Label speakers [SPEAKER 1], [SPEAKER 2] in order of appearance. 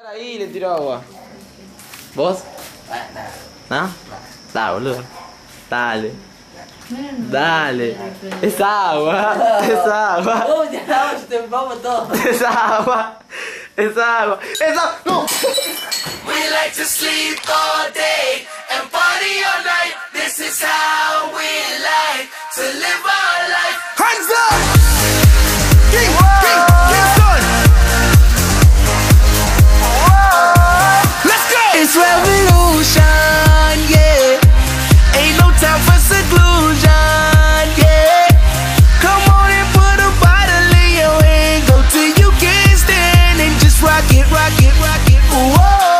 [SPEAKER 1] Ahí le tiro agua. ¿Vos? ¿No? Dale, boludo. Dale. Dale. Es agua. Es agua.
[SPEAKER 2] Oh, ya no, yo te empamo todo.
[SPEAKER 1] Es agua. Es agua. Es agua. ¡No!
[SPEAKER 3] We like to sleep all day and party all night. This is how we like to live our life. Hands up! King Son! Let's go! It's revolution, yeah. Ain't no time for seclusion, yeah. Come on and put a bottle in your hand. Go till you can't stand and just rock it, rock it, rock it. Whoa.